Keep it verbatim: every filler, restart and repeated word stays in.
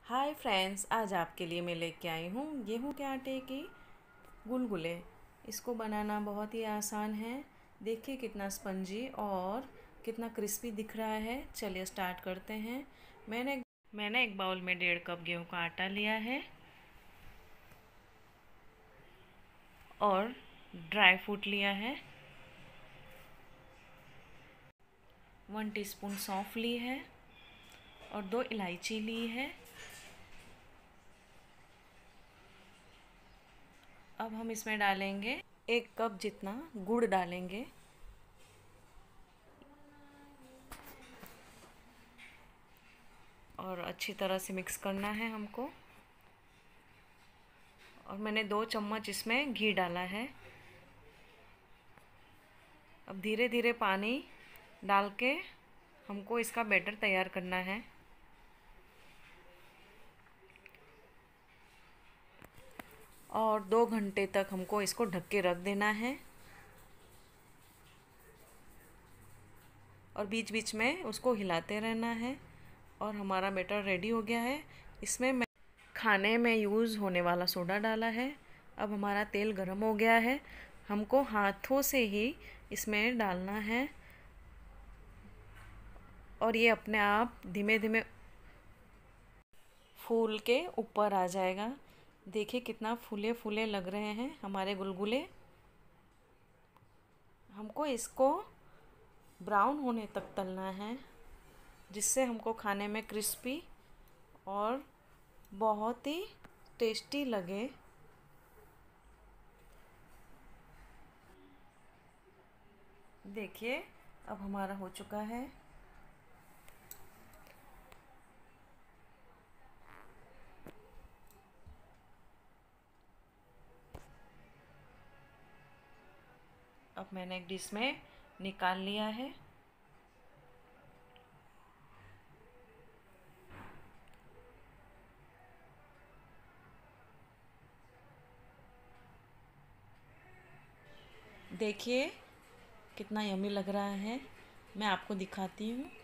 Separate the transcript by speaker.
Speaker 1: Hi friends, आज आपके लिए मैं लेके आई हूँ गेहूं के आटे की गुलगुले। इसको बनाना बहुत ही आसान है। देखिए कितना स्पंजी और कितना क्रिस्पी दिख रहा है। चलिए स्टार्ट करते हैं। मैंने मैंने एक बाउल में डेढ़ कप गेहूं का आटा लिया है और ड्राई फ्रूट लिया है। वन टीस्पून सौंफ ली है और दो इलायची ली है। अब हम इसमें डालेंगे एक कप जितना गुड़ डालेंगे और अच्छी तरह से मिक्स करना है हमको। और मैंने दो चम्मच इसमें घी डाला है। अब धीरे धीरे पानी डाल के हमको इसका बैटर तैयार करना है। और दो घंटे तक हमको इसको ढक के रख देना है और बीच बीच में उसको हिलाते रहना है। और हमारा बैटर रेडी हो गया है। इसमें मैं खाने में यूज़ होने वाला सोडा डाला है। अब हमारा तेल गर्म हो गया है। हमको हाथों से ही इसमें डालना है और ये अपने आप धीमे धीमे फूल के ऊपर आ जाएगा। देखिए कितना फूले फूले लग रहे हैं हमारे गुलगुले। हमको इसको ब्राउन होने तक तलना है, जिससे हमको खाने में क्रिस्पी और बहुत ही टेस्टी लगे। देखिए अब हमारा हो चुका है। अब मैंने एक डिश में निकाल लिया है। देखिए कितना यम्मी लग रहा है। मैं आपको दिखाती हूँ।